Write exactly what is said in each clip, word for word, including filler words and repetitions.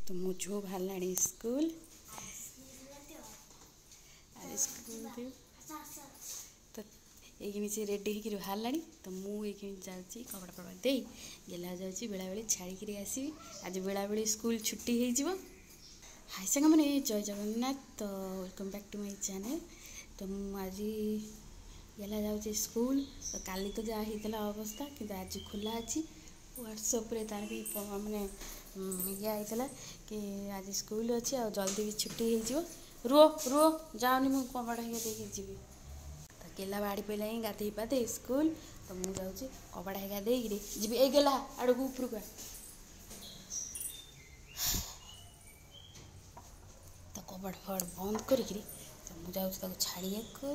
तो मो झो बाहर स्कूल स्कूल तो ये से रेडी होकर बाहर तो मुझे जाऊँगी कपड़ा पड़ा दे गेला जाऊँगी बेला बेली छाड़ी आसवि आज बेला बेली स्कूल छुट्टी हो हाय सांग मैंने जय जगन्नाथ तो welcome back to my channel. तो आज गेला जाऊँगी स्कूल तो काली तो जहाँ होता अवस्था कि आज खोला अच्छी व्हाट्सअप रे तार भी मैंने ये होता कि आज स्कूल अच्छी आ जल्दी भी छुट्टी हो रुओ रुओ जाऊनी मुझे कपड़ा हेगा जी तो गेला बाड़ी पहला ही गाधे पाधे स्कूल तो मुझे जाऊँगी कपड़ा हेगा देरी जी ये गेला आड़ को उपरक तो कपड़ फड़ बंद करी तो मुझे जाऊँ छाड़िया को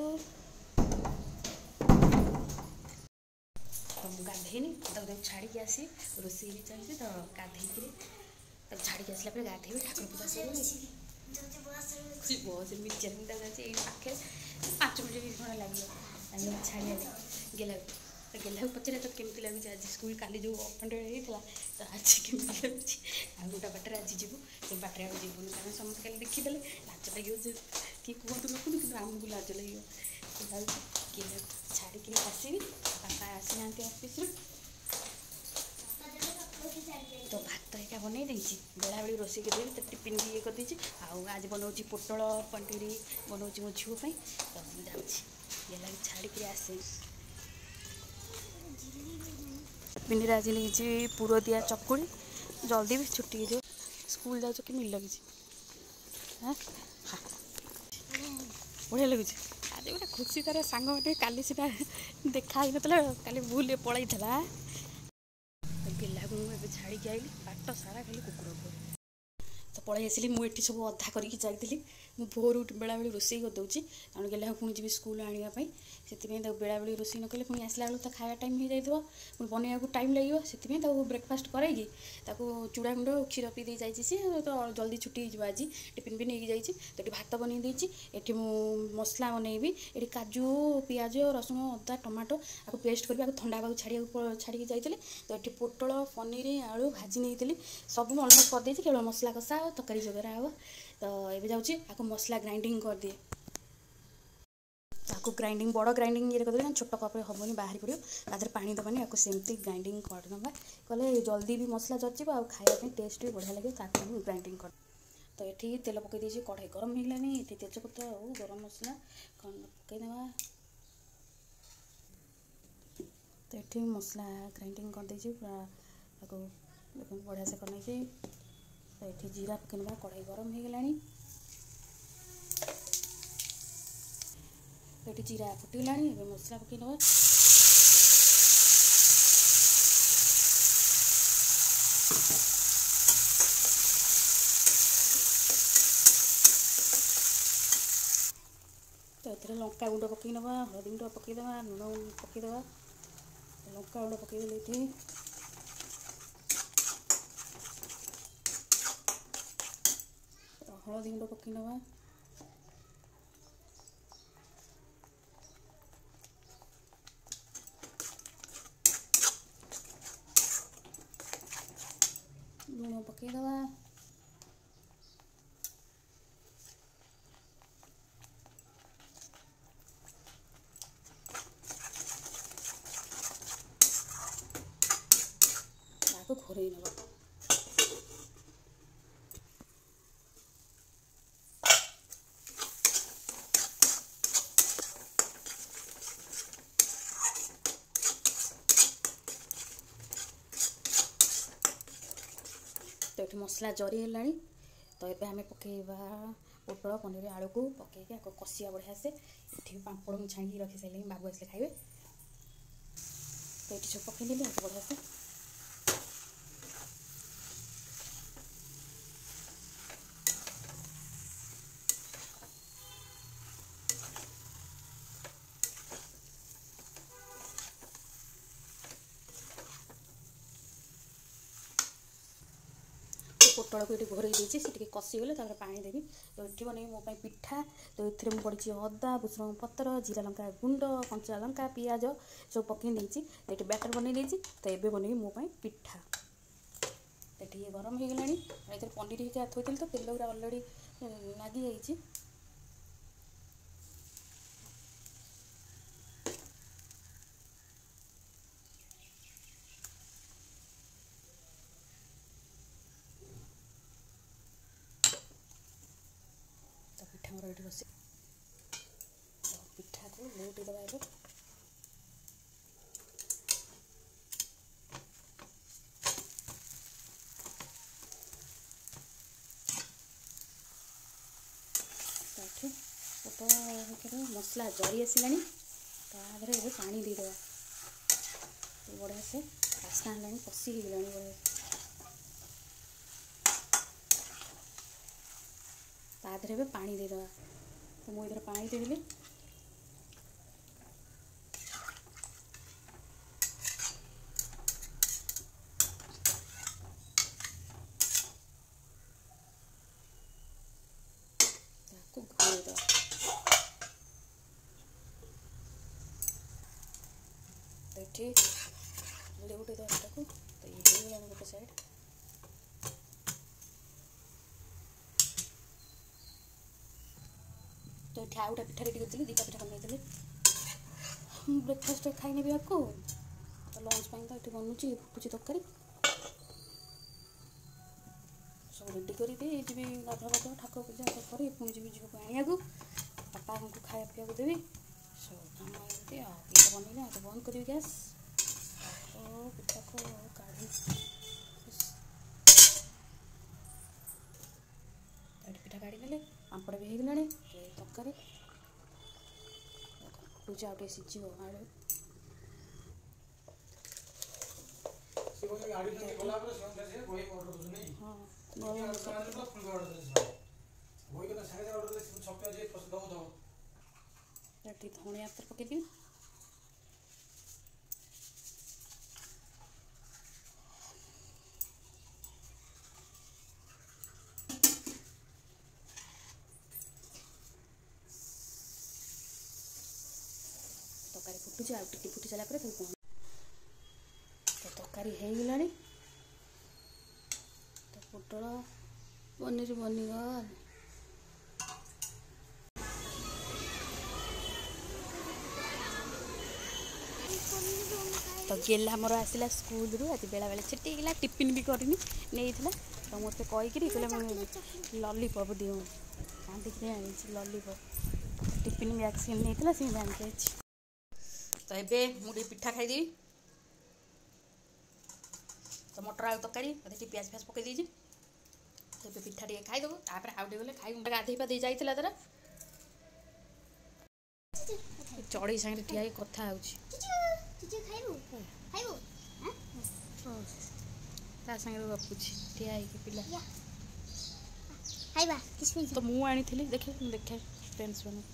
तो मुझे गाधेनी तो छाड़ी आसी रोसे चाहिए तो गाधे तो छाड़ी आसला गाधे ठाकुर पूजा सर बस मिर्चर जाए पाखे पाँच मिनट खड़ा लगे छाड़िया गेला तो गेला पचारे तो केमती लगुच आज स्कूल काली जो अपडेट होता तो आज केमती लगुच आ गोटा बाटर आज जीवु से बाटर आज जीवन कारण समस्त कल देखीदे लाज लगे कि कहतु नको कि आमको लाज लगे गेला छाड़ी आसवि बापा आसी ना ऑफिस तो भात एका बनई देती बेला बेली रोसे कर तो टिफिन भी ये करदे आज बनाऊँ पोटल पंटीरी बनाऊँ मो झील तो मुझे जाऊँगी गेला छाड़ी आसे टिफिन आज नहीं पुर दिया चकुड़ी जल्दी भी छुट्टी हो स्कूल जाऊँ कि मिल लगे हाँ बढ़िया लगुच आज गोटे खुशी तार सांग मैंने काली सीटा देखा ही ना काली भूल पलई गेला मुझे छाड़ी आईली बाट सारा खाली कुकुर तो पलि आसली मुझे सब अधा करके जाइली मु भोर बेला बेली रोसे करदे कारण गेला पुणी जी स्कूल आने से बेला बेली रोसे न कले पुणी आसला बेलू तो खाया टाइम हो जाए पुणी बनवाक टाइम लगे से ब्रेकफास्ट करैकि चूड़ा गुंड क्षीर पी दे जाइए सी तो जल्दी छुट्टी हो आज टिफिन भी नहीं जाइए तो ये भात बनई देती ये मसला बनईबी ये काजू पियाज रसुण अदा टमाटो आपको पेस्ट करी थंडा छाड़ा छाड़ी जाइए तो ये पोटल पनीर आलू भाजी नहीं सब अलमोस्ट करदे केवल मसला कषा तरकारी जगरा हे तो ये जाऊँगी आपको मसला ग्राइंडिंग कर दिए आपको ग्राइंडिंग बड़ ग्राइंडिंग ये कर छोट कप हेनी बाहरी पड़ो तादर पानी दबानी आपको सेमती ग्राइंडिंग करदे कले जल्दी भी मसला जचब आ खाया टेस्ट भी बढ़िया लगे ताकि ग्राइंडिंग कर तो ये तेल पकई दीजिए कढ़ाई गरम होगलानी ये तेजपत्र और गरम मसला पकईदे तो ये मसला ग्राइंडिंग कर दीजिए पूरा बढ़िया से कर तो ये जीरा पकईना कढ़ाई गरम होगलानी तो ये जीरा फुटला मसला पकईना तो ये लंका गुंड पकईना हलदी गुंड पकईदे लुण पकईदे लंका गुंड पकईदे हलदी गुंड पकईना लुण पकईदे घोरई ना तो ये मसला जरी है तो ये आम पकईवा पोटल पनीर आलू को पकईके कषिया बढ़िया से ये पापड़ मुझे छाणी रखी सारे बाबू आसे खाइबे तो ये सब पकईदेली बढ़िया से पोटल को ये घोरई देती से कषिगले पानी देवी तो ये बन मो पिठा तो ये पड़ी अदा भुसुंग पतर जीरा लंका गुंड कंचा लंका पियाज सब पकई देती तो ये बैटर बन तो ये बन मो पिठा ये गरम हो गलानी ये पनीर हिका थोड़ी तो तेल गुरा अलरेडी लगी जाइए तो पिठा मोर ये बस पिठा को लेउटी दबा ए पोट मसला जरी आसला ताधर ये पानी देदेवा बढ़िया से बास्ना है कषि हो गला बढ़िया ताधर भी पानी देदेवा तो मुझे पानी देदेली ठीक लेउटे दो को तो ये हो गया गोटे साइड तो ये आउटा पिठा रेडी करती दीटा पिठा बन ब्रेकफास्ट खाई नेबी आपको तो लंच पाई तो ये बनूची फुटुची तरकारी सब रेडी कर जी गाधुआ गाधुआ ठाकुर पूजा सब कर पुणी जी झील को आने को बापा को खाया पीवा देवी सब काम ये बनइले तो बंद करी गैस पिठा को काढ़ी पिठा काढ़ी ने पापड़ भी होगला तरकारी फुटुची आउ सीझ आलू धनिया पत्र पकईदी तरकारी फुटुची आउ टिके फुटी सारा तो तरकारी हो गला तो पोटल पनीर बनीगल तो गेला मोर आसला स्कूल रू आज बेला बेला छुट्टी गला टिफिन भी करनी नहीं तो मत कहीकि लॉलीपॉप दियो कांदिक लॉलीपॉप टिफिन वैक्सीन नहीं सी जानते तो ये मुझे पिठा खाईदेवी तो मटर आलू तरकारी टे प्याज फ्याज पकई देजी तो ये पिठा टे खाईदेव तापर आउ टे गले खाई गाधे पाधे जाइला तार चढ़ई सागे ठिया कथा सागे गपुची ठिया पिला तो मु आनी देखे देखे फ्रेंड्स बना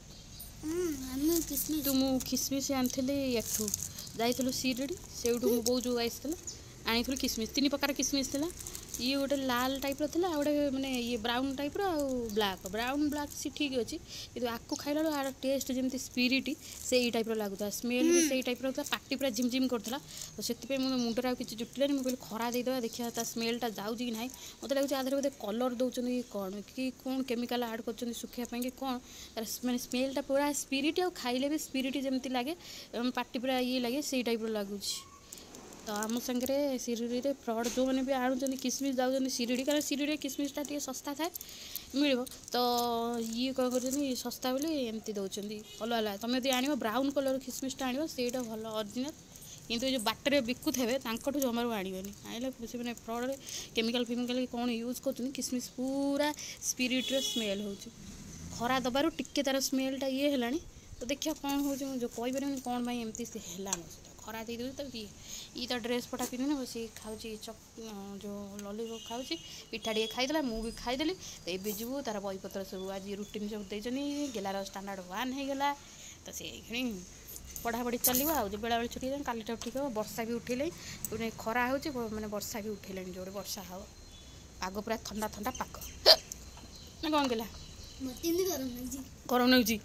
तो मु किसमिश आनी एठू जाइलु सीरडी से बो जो आई आनी किसमिश तीन प्रकार किसमिश थी ये गोटे लाल टाइप रो थिला गोटे माने ये ब्राउन टाइप रो ब्लैक ब्राउन ब्लैक सी ठीक अच्छी कि आकु खाइला यार टेस्ट जमी स्पिरिट से ई टाइप लगुता स्मेल भी से टाइप रहा पार्टी पूरा झिम झिम करता तो से मुंडे किसी जुटिलानी मुझे खरा देदेवा देखिए ता स्मेलटा जाऊँच कि ना मत लगे आधे बोधे कलर दौरान कौन कि कौन केमिकल आड कर सुखापी कि कौन मैंने स्मेलटा पूरा स्पिरिट आ खाइले भी स्पिरिट जमी लगे पार्टी पूरा ये लगे से टाइप लगुच तो आम सागर सिरड़ी रे फ्रड जो मैंने भी आणुंट किसमिश जाऊँ सिरड़ी कारण सिरड़ी किसमिशटा टी सस्ता थाए मिल तो ये कौन कर सस्ता बोली एमती दौरान अलग अलग तुम यदि आण ब्राउन कलर किसमिशटा आण से भल ओरिजिनल किंतु जो बाटर बिकुथे जमारू आनबनी आने से मैंने फ्रड केमिकल फेमिकल कौन यूज कर किसमिश पूरा स्पिरिट स्मेल हो खरा दबार टिके तार स्मेलटा ये है तो देखिए कौन हो जो कहीपर कौन पाई एमती है खरा दे दूँ तो ये ये तो ड्रेस पटा पिंधि बस खाऊँ चक जो लॉलीपॉप खाऊँ पिठा टे खाईदेला मु भी खाईदेली तो ये जीवु तार बहीपत्र सब आज रुटीन सब देचनी गेलार स्टांडार्ड वन हो गला तो से पढ़ापढ़ी चलो आज बेला बेला छुट्टी काली ठीक हम वर्षा भी उठेले मैंने खरा हो मैंने वर्षा भी उठेले जो वर्षा हम पाग पूरा ठंडा ठंडा पाग ना कौन गला गरम नहीं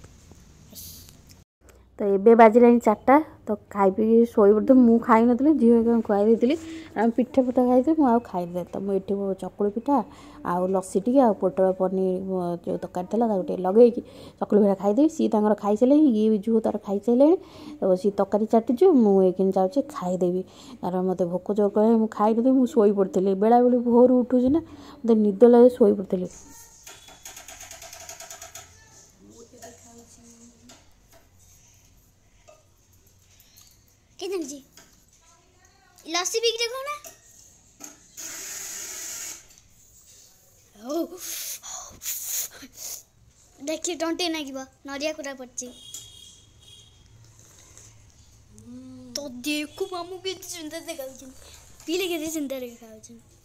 तो ये बाजिला चार्टा तो खाई पी शोई पड़े मुझे खाई नी झील खुआई देती आम पिठा पिठा खाई मुझे खाई तो मुझे चकुली पिठा आउ लसी टी आ पोटल पनीर जो तरकारी था गोटे लगे चकुली पिठा खाईदेवी सी तर खाई सारे ये झू तार खाई सारे तो सी तरकारी चाटुଛୁ मुझे जाऊँगी खाईदेवी तार मत भोक जोर कह मुझे खाई नी मुझे शोई पड़ी बेला बेली भोर उठूँ ना मत निद लगे शोई पड़ी लस्सी बिक देखो ना देखिए टंटे ना कि नरिया कुरा पड़ची तो देखो मामू के सुंदर देखा पीले के सुंदर देखा